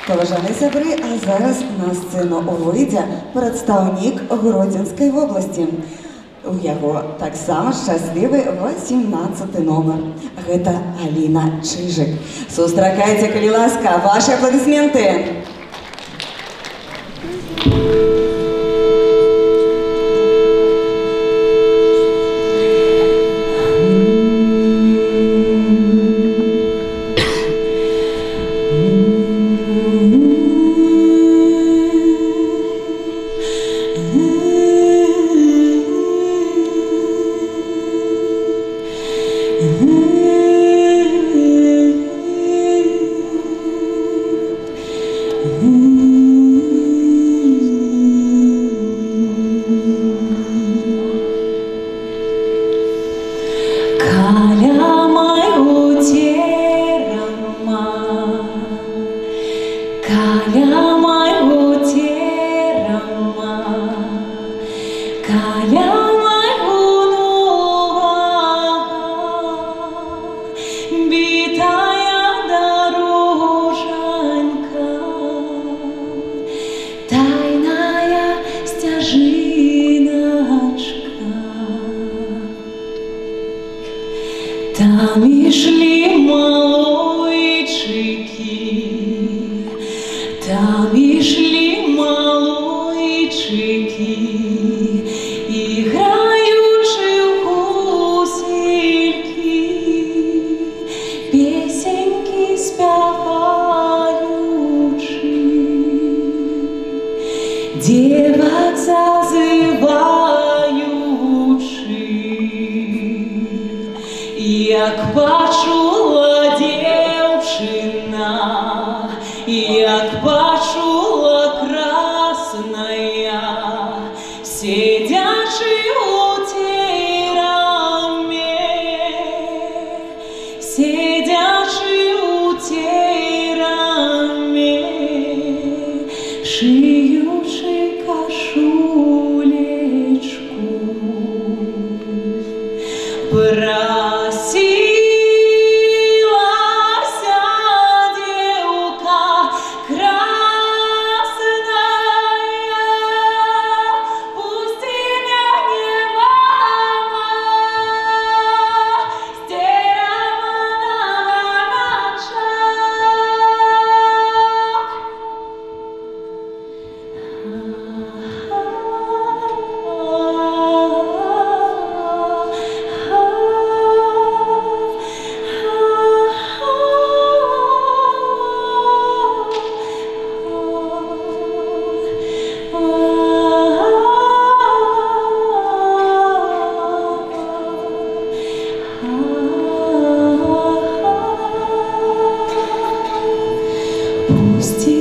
Поважані сябри, а зараз на сцену вийде представник Гродзенської області. У яго таксама шчаслівы 18 номер. Гэта Аліна Чижик. Сустракайце, калі ласка, ваши аплодисменты. Там и шли малойчики, там и шли малойчики, играючи в гусельки, песеньки спеваючи, девок зазываючи. Як почула девчина, як почула красная, сидячи у тей раме, сидячи у тей раме, шиючи кашулечку, пусти